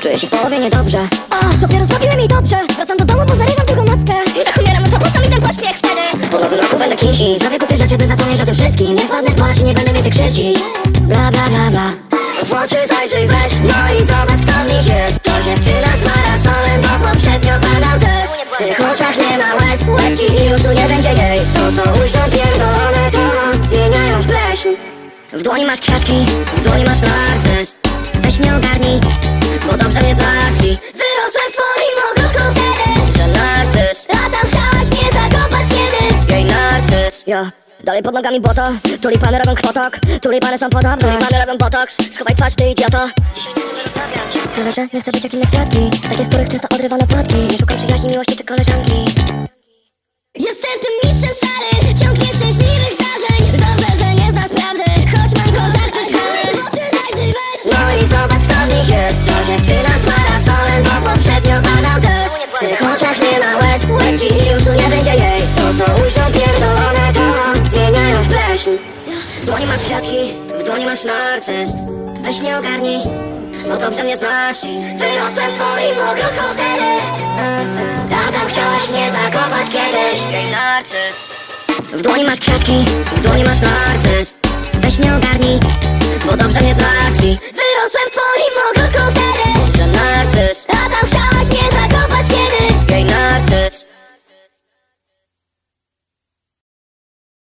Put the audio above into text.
Czuję się w połowie niedobrze. Dopiero zrobiłem mi dobrze. Wracam do domu, bo zarywam tylko mackę. I tak umieram, to po co mi ten pośpiech wtedy? Po nowym roku będę kinsi. Zrobię kupię rzeczy, by zapomnieć o tym wszystkim. Nie wpadnę w płacz i nie będę więcej krzyczeć. Bla bla bla bla. W oczy zajrzyj weź, no i zobacz kto w nich jest. To dziewczyna z parasolem, bo poprzednio padał deszcz. W tych oczach nie ma łez, łezki i już tu nie będzie jej. To co ujrzą pierdolone, to zmieniają w pleśń. W dłoni masz kwiatki, w dłoni masz narcyz. Weź mnie ogarnij, bo dobrze mnie znasz i wyrosłem w twoim ogródku wtedy. Że narcyz, a tam chciałaś mnie zakopać kiedyś. Jej narcyz, ja. Dalej pod nogami błoto, tulipany robią krwotok. Tulipany są podobne, tulipany robią botoks. Schowaj twarz, ty idioto. Dzisiaj nie chcemy rozmawiać. Tyle, że nie chcę być jak inne kwiatki. Takie, z których często odrywano płatki. Nie szukam przyjaźni, miłości czy koleżanki. Jestem tym mistrzem stary, ciągnie szczęśliwych zdarzeń. Dobrze, że nie znasz prawdy, choć mam kontakty z góry. No i zobacz kto w nich jest. To dziewczyna z parasolem, bo poprzednio padał deszcz. W tych oczach nie ma łez, łezki i już tu nie będzie jej. To co ujrzą pierdolone, to zmieniają w pleśń. W dłoni masz kwiatki, w dłoni masz narcyz. Weź mnie ogarnij, bo dobrze mnie znasz i wyrosłem w twoim ogródku wtedy. A tam chciałaś mnie zakopać kiedyś. Jej narcyz. W dłoni masz kwiatki, w dłoni masz narcyz. Weź mnie ogarnij, bo dobrze mnie znasz i